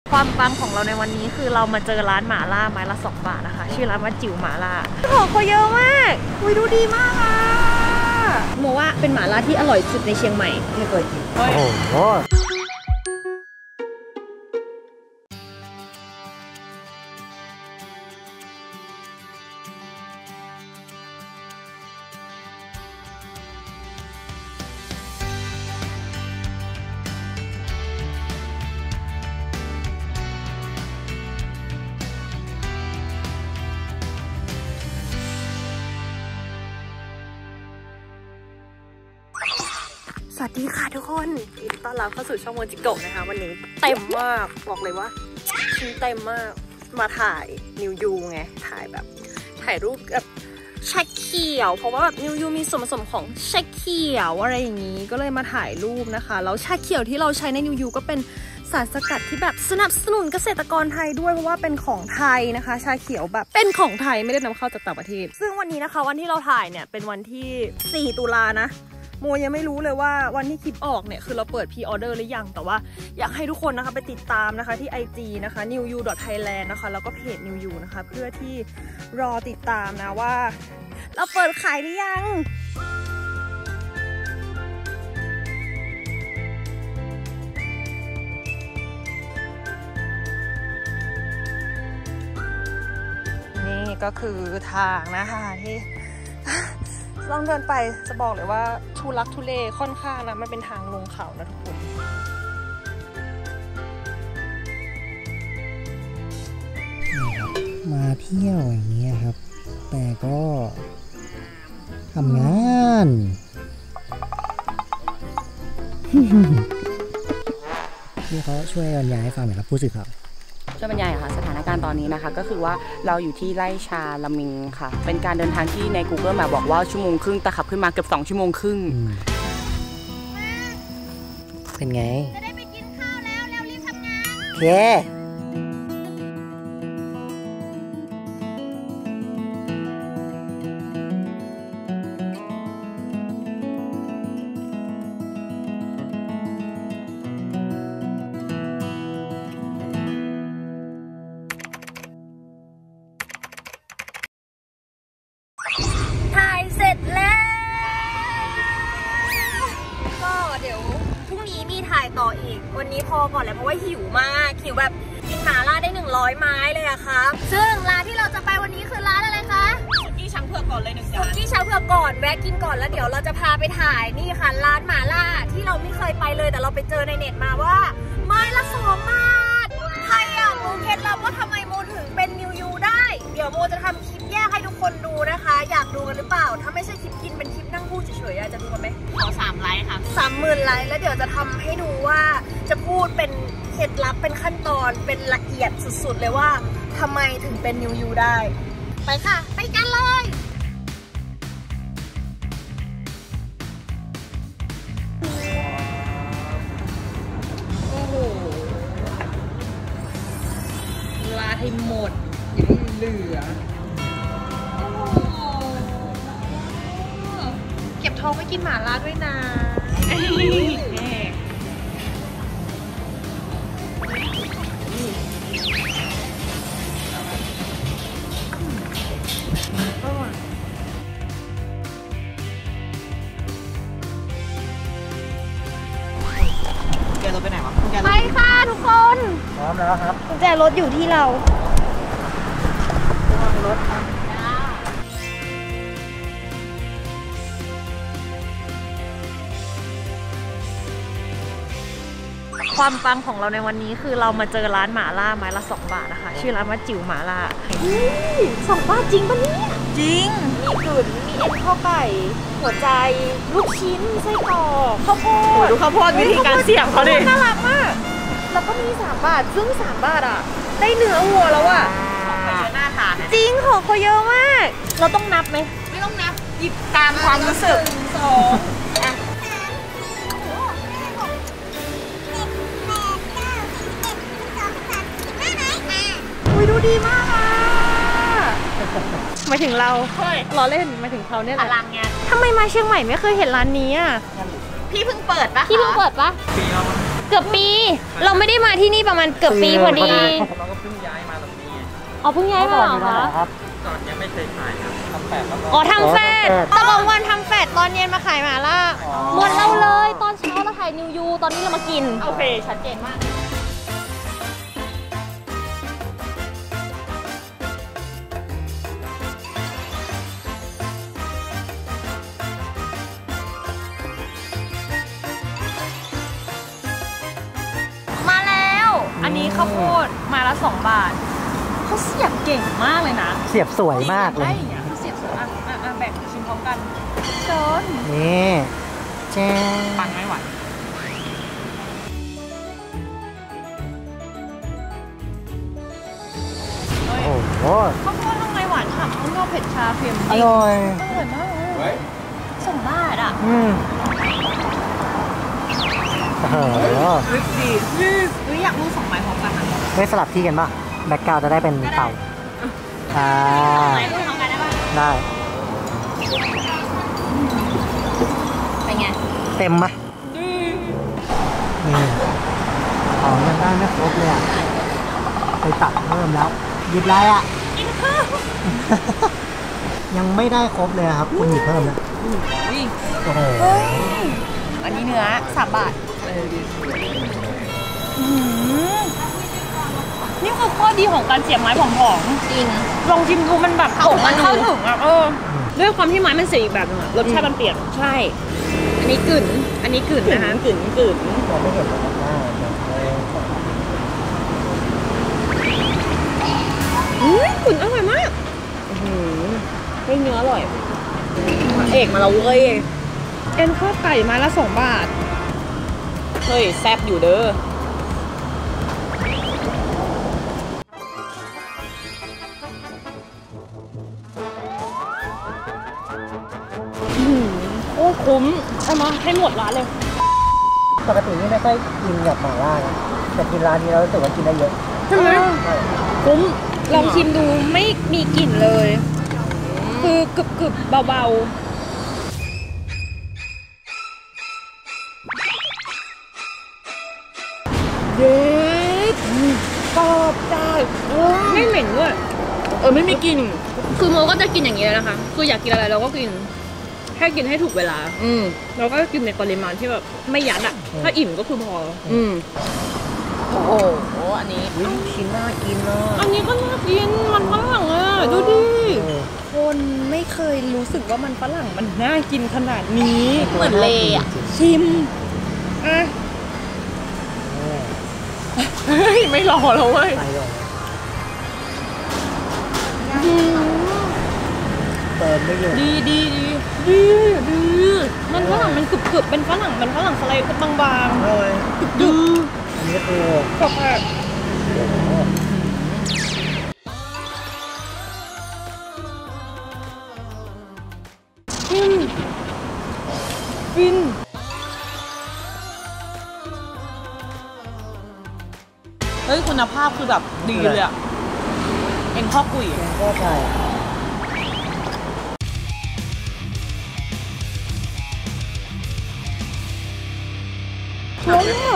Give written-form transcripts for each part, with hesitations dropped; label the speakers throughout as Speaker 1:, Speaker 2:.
Speaker 1: ความปังของเราในวันนี้คือเรามาเจอร้านหม่าล่าไม้ละ2 บาทนะคะชื่อร้านว่าจิ๋วหม่าล่าของเขาเยอะมากอุ้ยดูดีมากอ่ะโมว่าเป็นหม่าล่าที่อร่อยสุดในเชียงใหม่ที่เคยกินโอ้โหสวัสดีค่ะทุกคนยินดีต้อนรับเข้าสู่ช่องโมจิโกะนะคะวันนี้เต็มมากบอกเลยว่าชิ้นเต็มมากมาถ่ายนิวยูไงถ่ายรูปแบบชาเขียวเพราะว่าแบบนิวยูมีส่วนผสมของชาเขียวอะไรอย่างนี้ก็เลยมาถ่ายรูปนะคะแล้วชาเขียวที่เราใช้ในนิวยูก็เป็นสารสกัดที่แบบสนับสนุนเกษตรกรไทยด้วยเพราะว่าเป็นของไทยนะคะชาเขียวแบบเป็นของไทยไม่ได้นำเข้าจากต่างประเทศซึ่งวันนี้นะคะวันที่เราถ่ายเนี่ยเป็นวันที่4 ตุลานะโมยังไม่รู้เลยว่าวันที่คลิปออกเนี่ยคือเราเปิดพรีออเดอร์หรือยังแต่ว่าอยากให้ทุกคนนะคะไปติดตามนะคะที่ IG นะคะ newyou.thailand นะคะแล้วก็เพจ newyou นะคะเพื่อที่รอติดตามนะว่าเราเปิดขายหรือยังนี่ก็คือทางนะคะที่ต้องเดินไปจะบอกเลยว่าทุลักทุเลค่อนข้างนะมันเป็นทางลงเขานะทุกคน
Speaker 2: มาเที่ยวอย่างเงี้ยครับแต่ก็ทำงาน ที่เขาช่วยบรรยายให้ฟังหน่อยครับผู้สื่อข่าว
Speaker 3: ช่วยบรรยายค่ะสถานการณ์ตอนนี้นะคะก็คือว่าเราอยู่ที่ไร่ชาละมิงค่ะเป็นการเดินทางที่ใน Google มาบอกว่า1 ชั่วโมงครึ่งแต่ขับขึ้นมาเกือบ2 ชั่วโมงครึ่ง
Speaker 2: เป็นไง
Speaker 1: จะได้ไปกินข้าวแล้วรีบทำงาน
Speaker 2: โอเค
Speaker 1: ถ่ายเสร็จแล้วก็เดี๋ยวพรุ่งนี้มีถ่ายต่ออีกวันนี้พอก่อนเลยเพราะว่าหิวมากหิวแบบกินหม่าล่าได้100 ไม้เลยอะค่ะซึ่งร้านที่เราจะไปวันนี้คือร้านอะไรคะสุกี้ช้างเผือกก่อนเลย1 จานสุกี้ช้างเผือกก่อนแวะกินก่อนแล้วเดี๋ยวเราจะพาไปถ่ายนี่ค่ะร้านหม่าล่าที่เราไม่เคยไปเลยแต่เราไปเจอในเน็ตมาว่าไม้ละ2 บาทใครอยากรู้เคล็ดลับว่าทำไมโมถึงเป็นนิวยูได้เดี๋ยวโมจะทำคลิปแยกให้ทุกคนดูนะคะอยากดูกันหรือเปล่าถ้าไม่ใช่คลิปกินเป็นคลิปนั่งพูดเฉยๆจะดูกันไหมขอ3 ไลค์ค่ะ30,000 ไลค์แล้วเดี๋ยวจะทำให้ดูว่าจะพูดเป็นเคล็ดลับเป็นขั้นตอนเป็นละเอียดสุดๆเลยว่าทำไมถึงเป็นนิวยูได้ไปค่ะไปกันเลยโอ้โหลาให้หมดอย่าให้เหลือเก็บทองไว้กินหม่าล่าด้วยนะ
Speaker 2: แกรถไปไหนวะ
Speaker 1: ไปค่ะทุกคน
Speaker 2: พร้อมแล้วครับ
Speaker 1: กุญแจรถอยู่ที่เราวางรถความปังของเราในวันนี้คือเรามาเจอร้านหม่าล่าไม้ละ2 บาทนะคะชื่อร้านว่าจิ๋วหม่าล่า2 บาทจริงปะเนี่ยจริงมีกลุ่นมีเอ็นข้าวไก่หัวใจลูกชิ้นไส้กรอกข้าวโพดดูข้าวโพดวิธีการเสียบเขาดิน่ารักมากแล้วก็มี3 บาทซึ่ง3 บาทอ่ะได้เนื้อวัวแล้วอ่ะของเขาเยอะน่าทานจริงของเขาเยอะมากเราต้องนับไหมไม่ต้องนับหยิบตามความรู้สึก2อ่ะดูดีมากอ่ะหมายถึงเราล้อเล่นหมายถึงเขาเนี่ยแหละพลังไงทำไมมาเชียงใหม่ไม่เคยเห็นร้านนี้อ่ะพี่เพิ่งเปิดปะพี่เพิ่งเปิดปะปีแล้วเกือบปี เราไม่ได้มาที่นี่ประมาณเกือบปีพอดี
Speaker 4: เราก็เพิ่งย้ายมาตรงนี้
Speaker 1: อ๋อเพิ่งย้ายมาเหรอคะ
Speaker 4: ก่อนยังไม่เคยขายครับทำแปดแล้วก็
Speaker 1: อ๋อทำแฟดตอนกลางวันทำแฟดตอนเย็นมาขายหม่าล่าเหมือนเราเลยตอนเช้าเราถ่ายนิวยูตอนนี้เรามากินโอเคชัดเจนมากมาแล้วอันนี้ข้าวโพดมาละ2 บาทเขาเสียบเก่งมากเลยนะ
Speaker 2: เสียบสวยมากเลย
Speaker 1: เสียบสวยแบ่งชิมพร้อมกันจน
Speaker 2: นี่แจ้ง
Speaker 3: ปังไม่ไหว
Speaker 2: โอ้โห
Speaker 1: ข้าวโพดข้างในหวานฉ่ำข้างนอกเผ็ดชาเค็ม
Speaker 2: อร่อย
Speaker 1: อร่อยมากเลย2 บาทอ่ะ
Speaker 2: โอ้โห
Speaker 1: ดีอยากรู้2 ไม้พร้อมกันอ่ะ
Speaker 2: ไม่สลับที่กันป่ะแบ็คกราวด์จะได้เป็นเต่าอ่า
Speaker 1: 2 ไม้พร้อมกันได้ป่ะ
Speaker 2: ได้
Speaker 1: เป็นไง
Speaker 2: เต็มไหมนี่ของยังได้ไม่ครบเลยอ่ะไปตัดเพิ่มแล้วหยิบไรอ่ะ
Speaker 1: กินข้าว
Speaker 2: ยังไม่ได้ครบเลยครับคุณหยิบเพิ่มนะโอ้โห
Speaker 1: อันนี้เนื้อ3 บาทนี่คือข้อดีของการเสียบไม้ผอมๆจริงลองชิมดูมันแบบมันเข้าถึงอ่ะด้วยความที่ไม้มันเสียอีกแบบนึงรสชาติมันเปลี่ยนใช่ อันนี้กึ่นนะคะกึ่น
Speaker 2: เราไม่เห็นเลยว่า
Speaker 1: กึ่นอร่อยมากเฮ้ยเนื้ออร่อยเอกมาเราเว้ยเอ็นข้าวไก่ไม้ละ2 บาทเฮ้ยแซ่บอยู่เด้อโอ้คุ้มเอามาให้หมดร้านเลย
Speaker 2: ปกตินี่ไม่ค่อยกินกับหม่าล่านะแต่กินร้านนี้เรารู้สึกว่ากินได้เยอะ
Speaker 1: ใช่ไหมคุ้มลองชิมดูไม่มีกลิ่นเลย คือกรึบๆเบาๆเด็ดกรอบจ้าไม่เหม็นด้วยไม่มีกลิ่นคือโมก็จะกินอย่างนี้เลยนะคะคืออยากกินอะไรเราก็กินแค่กินให้ถูกเวลาเราก็กินในปริมาณที่แบบไม่ยัดอ่ะถ้าอิ่มก็คือพอโอ้โหอันนี้
Speaker 2: ชิ้นน่ากินเนาะ
Speaker 1: อันนี้ก็น่ากินมันฝรั่งอ่ะดูดิคนไม่เคยรู้สึกว่ามันฝรั่งมันน่ากินขนาดนี้เหมือนเลอ่ะชิมอ่ะเฮ้ยไม่รอแล้วเว้ย
Speaker 2: ไปเลยเติมไม่เยอะ
Speaker 1: ดีมันฝรั่งมันกรึบเป็นฝรั่งมันฝรั่งสไลด์บางๆเลยดึง
Speaker 2: อันนี้คือก
Speaker 1: รอบอ่ะฟินเฮ้ยคุณภาพคือแบบดีเลยอ่ะเอ็งข้อกุ๋ย
Speaker 2: ก็ใช่
Speaker 1: ร้อนมาก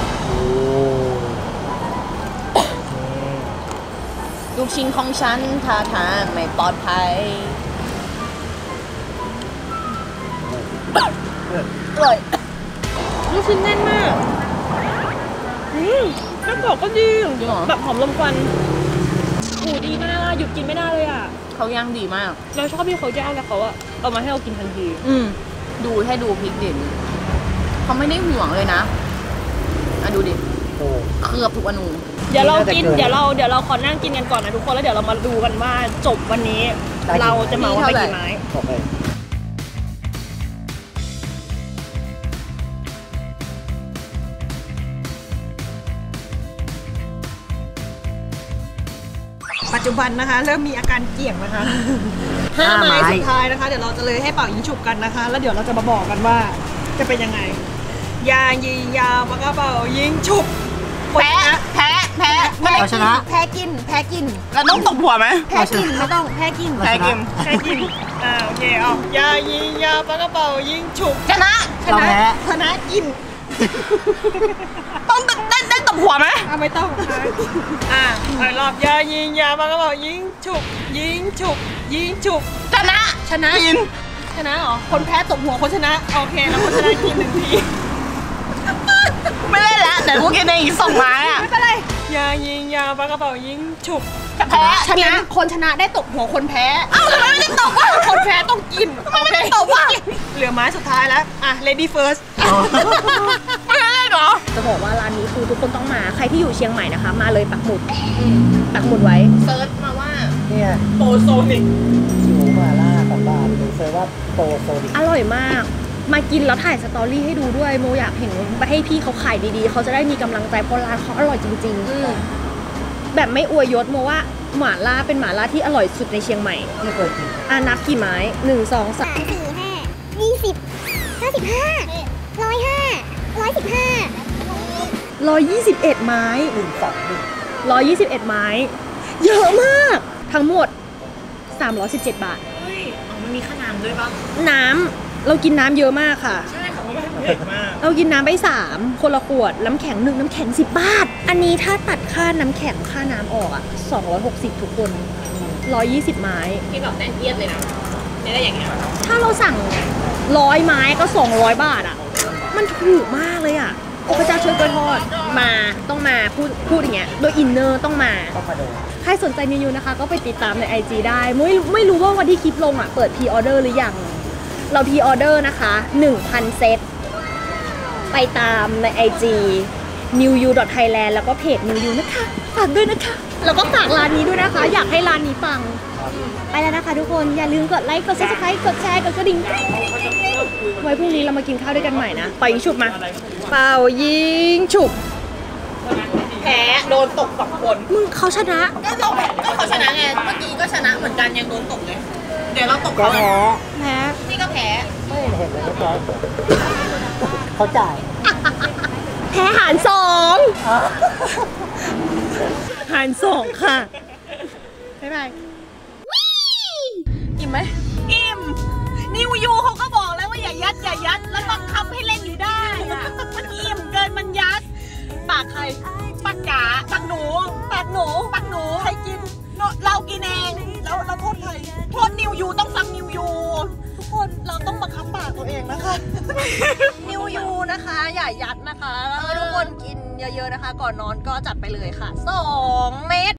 Speaker 1: ลูกชิ้นของฉันท่าทางไม่ปลอดภัยอร่อยลูกชิ้นแน่นมากแค่กรอบก็ดีแบบหอมลมควันดีมากหยุดกินไม่ได้เลยอ่ะเขาย่างดีมากเราชอบที่เขาย่างแล้วเขาอะเอามาให้เรากินทันทีดูให้ดูพริกเด่นเขาไม่ได้ห่วงเลยนะดูดิเคลือบทุกอนูเดี๋ยวเรากินเดี๋ยวเราขอนั่งกินกันก่อนนะทุกคนแล้วเดี๋ยวเรามาดูกันว่าจบวันนี้เราจะมาว่าไปกี่ไม้ปัจจุบันนะคะเริ่มมีอาการเกี่ยงนะคะ5 ไม้สุดท้ายนะคะเดี๋ยวเราจะเลยให้เป่ายิงฉุบกันนะคะแล้วเดี๋ยวเราจะมาบอกกันว่าจะเป็นยังไงยายิงยาวปากกระเป๋ายิงฉุบแพ้
Speaker 2: เราชนะ
Speaker 1: แพ้กินเราต้องตบหัวไหมแพ้กินไม่ต้องแพ้กินโอเคเอายายิงยาวปากกระเป๋ายิงฉุบชนะกิน
Speaker 3: ต้องได้ตบหัวไหม
Speaker 1: ไม่ต้องไปรอบยายิงยามาก็บอกยิงฉุกยิงฉุกยิงฉุกชนะชนะเหรอคนแพ้ตบหัวคนชนะโอเคแล้วคนชนะกิน1 ที
Speaker 3: ไม่เล่นแล้วเดี๋ยวกูกินเองอีก2 ไม้อ่ะ
Speaker 1: ไม่เป็นไรยายิงยาปากกระเป๋ายิงฉุก
Speaker 3: แพ้ชนะ
Speaker 1: คนชนะได้ตบหัวคนแพ้
Speaker 3: อ้าวทำไมไม่ได้ตบวะ
Speaker 1: คนแพ้ต้องกิน
Speaker 3: ทำไมไม่ได้ตบวะ
Speaker 1: เหลือไม้สุดท้ายแล้วอ่ะ lady first
Speaker 3: ไม่ได้เหรอ
Speaker 5: จะบอกว่าร้านนี้คือทุกคนต้องมาใครที่อยู่เชียงใหม่นะคะมาเลยปักหมุดไว้
Speaker 3: เซิร์ชมาว่า
Speaker 2: เนี่ย
Speaker 1: โปโซนิก
Speaker 2: จิ๋วหมาล่าของบ้านหรือเซอร์ว่าโปโซดิก
Speaker 5: อร่อยมาก มากินแล้วถ่ายสตอรี่ให้ดูด้วยโมอยากเห็นให้พี่เขาขายดีๆเขาจะได้มีกำลังใจเพราะร้านเขาอร่อยจริงๆแบบไม่อวยยศโมว่าหม่าล่าเป็นหม่าล่าที่อร่อยสุดในเชียงใหม่
Speaker 2: ที่เคยกิน
Speaker 5: นับกี่ไม้1 2 3
Speaker 6: 4 5 20 55 105
Speaker 5: 121 ไม้ 121 ไม้ เยอะมาก ทั้งหมด 317 บาท
Speaker 3: มันมีขนาดด้วยป่ะ
Speaker 5: น้ำเรากินน้ำเยอะมากค่ะ
Speaker 3: ใช่ค่ะมันเผ็ดมาก
Speaker 5: เรากินน้ำไป3คนละขวดน้ำแข็ง1น้ำแข็ง10 บาท อันนี้ถ้าตัดค่าน้ำแข็งค่าน้ำออกอ่ะ260ทุกคน120 ไม้
Speaker 3: ที่แบบแน่นเอียดเลยนะได้อย่างเงี้ย
Speaker 5: ถ้าเราสั่ง100 ไม้ก็200 บาทอ่ะ มันถูกมากเลยอ่ะโอ้พระเจ้าช่วยกล้วยทอดมาต้องมาพูดอย่างเงี้ยโดยอินเนอร์ต้องมา
Speaker 2: ต้องมาดู
Speaker 5: ใครสนใจนิวนะคะก็ไปติดตามใน IG ได้ไม่รู้ว่าวันที่คลิปลงอ่ะเปิดพรีออเดอร์หรือยังเราพรีออเดอร์นะคะ 1,000 เซตไปตามใน IG newyou.thailand แล้วก็เพจ newyou นะคะฝากด้วยนะคะแล้วก็ฝากร้านนี้ด้วยนะคะ อยากให้ร้านนี้ปังไปแล้วนะคะทุกคนอย่าลืมกดไลค์กด subscribe กดแชร์กดกระดิ่งไว้พรุ่งนี้เรามากินข้าวด้วยกันใหม่นะเป่ายิงฉุบมาเป่ายิงฉุบ
Speaker 3: แพ้โดนตก2 คน
Speaker 5: มึงเขาชนะ
Speaker 3: ก็เขาชนะไงเมื่อกี้ก็ชนะเหมือนกันยังโดนตกเลยเดี๋ยวเราตก
Speaker 2: ก็
Speaker 3: เขา
Speaker 2: แพ้
Speaker 3: นี่ก็แพ้
Speaker 2: ไม่เห็นเลยเรียบร้อยเขาจ่าย
Speaker 5: แพ้หาร2หาร2ค่ะบ๊ายบาย
Speaker 3: อิ่มไหมอิ่มนิวยูเขาก็บอกแล้วว่าอย่ายัดแล้วบังคับให้เล่นอยู่ได้อะมันอิ่มเกินมันยัดปากใครปากจ๋าปากหนูใครกินเรากินเองแล้วเราโทษใครโทษนิวยูต้องฟังนิวยูทุกคนเราต้องบังคับปากตัวเองนะคะ
Speaker 1: นิวยูนะคะอย่ายัดนะคะแล้วทุกคนกินเยอะๆนะคะ ก่อนนอนก็จัดไปเลยค่ะ2 เม็ด